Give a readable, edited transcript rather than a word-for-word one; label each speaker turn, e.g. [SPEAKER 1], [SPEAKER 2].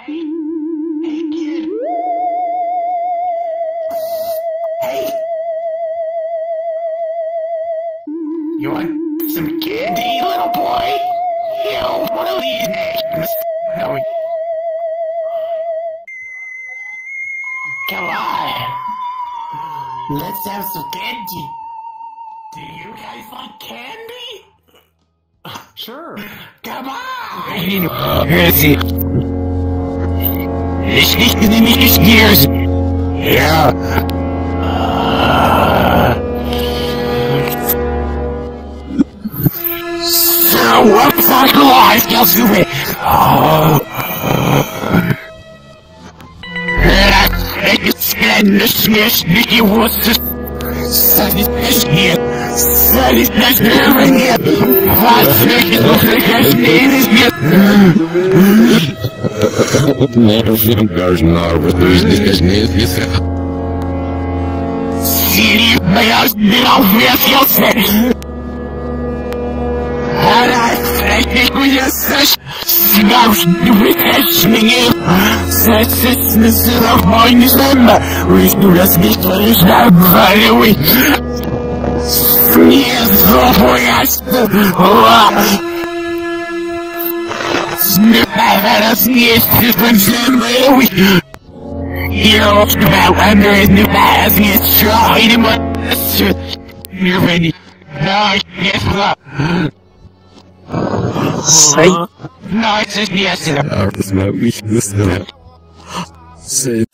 [SPEAKER 1] Hey, hey, kid. Hey. You want some candy, little boy? You one of these names. No. Come on. Let's have some candy. Do you guys like candy?
[SPEAKER 2] Sure.
[SPEAKER 1] Come on. Here's it. Ich richte nämlich nicht Gears. Ja. So, what's that life gets to me? Ich nicht gewusst. Das ist nicht hier. Das ist nicht hier. Was ist hier?
[SPEAKER 3] Never film guys now with these business.
[SPEAKER 1] See, my house did all this yourself. And I think we just snout with Eschlinge. Das ist nicht auf meine Stimme. Willst du das nicht, weil ich habe, weil ich mir so vorerst. Das nächste von Samuel. Hier auf der Welt, there is no pass, it's trying to much. You're ready. No, yes,
[SPEAKER 3] Say.
[SPEAKER 1] no, it's just yes.
[SPEAKER 3] Das war weakness. Say.